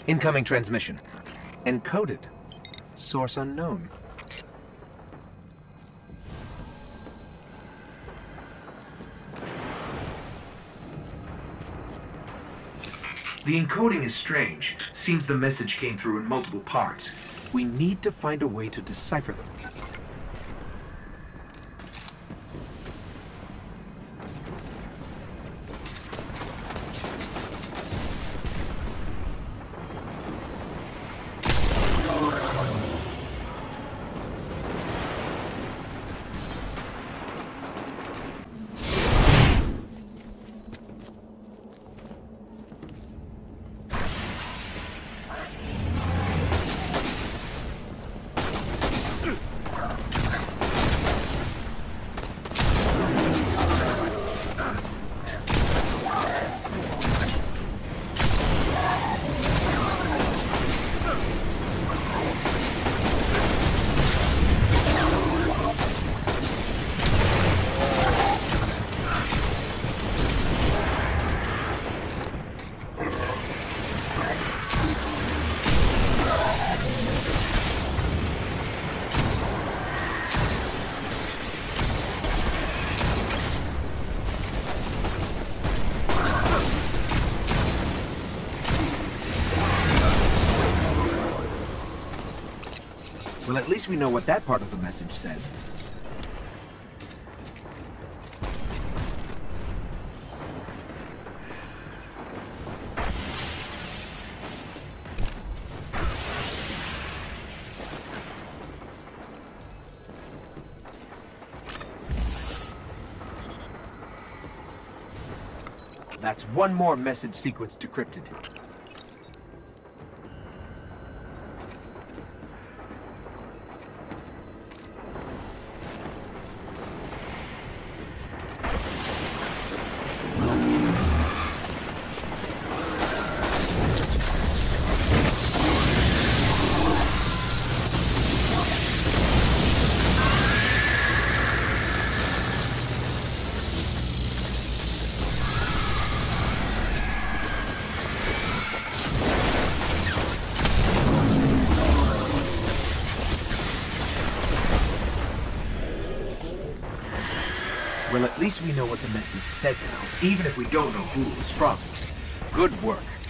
Incoming transmission. Encoded. Source unknown. The encoding is strange. Seems the message came through in multiple parts. We need to find a way to decipher them. Well, at least we know what that part of the message said. That's one more message sequence decrypted. Well, at least we know what the message said now, Even if we don't know who it was from. Good work.